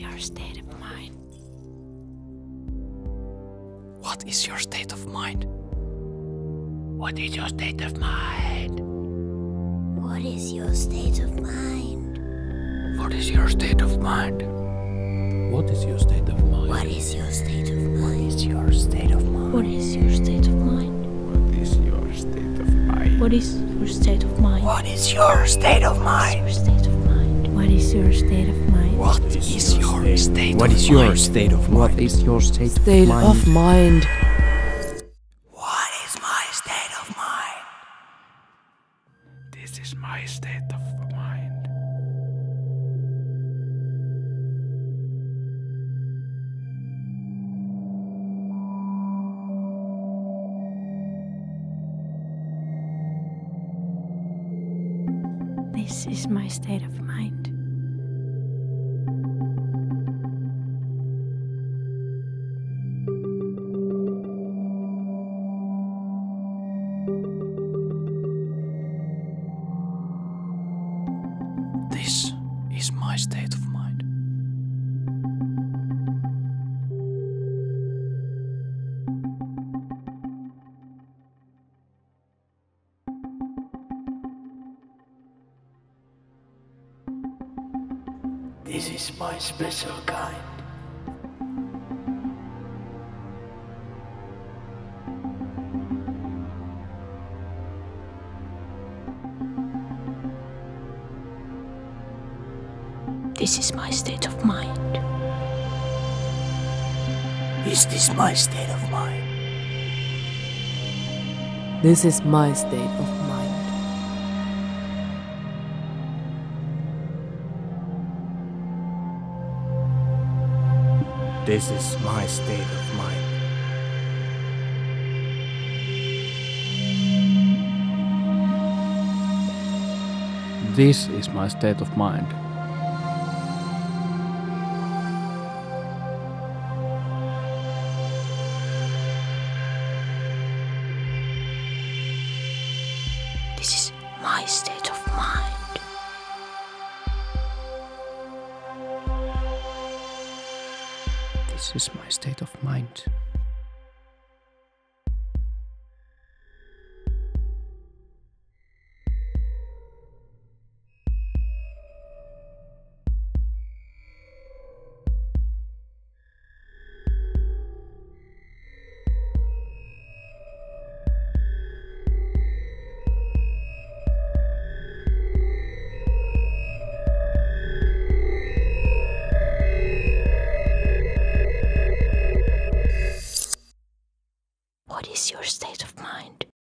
your state of mind? What is your state of mind? What is your state of mind? What is your state of mind? What is your state of mind? What is your state of mind? What is your state of mind? What is your state of mind? What is your state of mind? What is your state of mind? What is your state of mind? What is your state of mind? What is your state of mind? What is your state of mind? What is your state of mind? What is your state of mind? What is my state of mind? This is my state of mind. This is my state of mind. This is my state of mind. This is my special kind. This is my state of mind. Is this my state of mind? This is my state of mind. This is my state of mind. This is my state of mind. This is my state of mind. This is my state of mind. What is your state of mind?